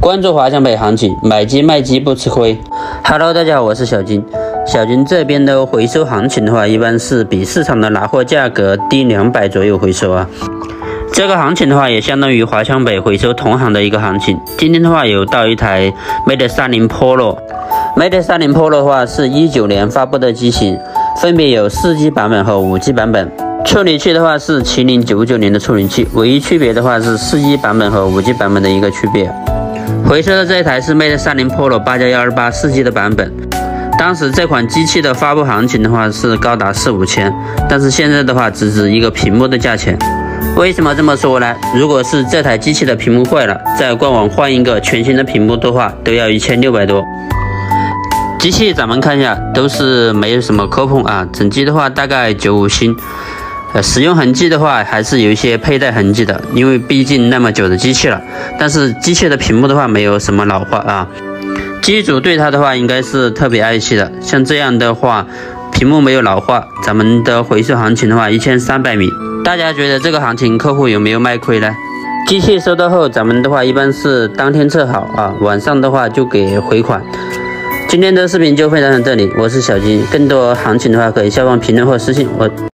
关注华强北行情，买机卖机不吃亏。Hello， 大家好，我是小金。小金这边的回收行情的话，一般是比市场的拿货价格低200左右回收啊。这个行情的话，也相当于华强北回收同行的一个行情。今天的话，有到一台 Mate30 Pro。Mate30 Pro 的话是19年发布的机型，分别有4G 版本和5G 版本。处理器的话是麒麟99年的处理器，唯一区别的话是4G 版本和5G 版本的一个区别。回收的这一台是 Mate30 Pro 8+128 4G 的版本。当时这款机器的发布行情的话是高达4-5千，但是现在的话只值一个屏幕的价钱。为什么这么说呢？如果是这台机器的屏幕坏了，在官网换一个全新的屏幕的话，都要1600多。机器咱们看一下，都是没有什么磕碰啊，整机的话大概95星。使用痕迹的话还是有一些佩戴痕迹的，因为毕竟那么久的机器了。但是机器的屏幕的话没有什么老化啊，机主对它的话应该是特别爱惜的。像这样的话，屏幕没有老化，咱们的回收行情的话1300米。大家觉得这个行情客户有没有卖亏呢？机器收到后，咱们的话一般是当天测好啊，晚上的话就给回款。今天的视频就分享到这里，我是小金，更多行情的话可以下方评论或私信我。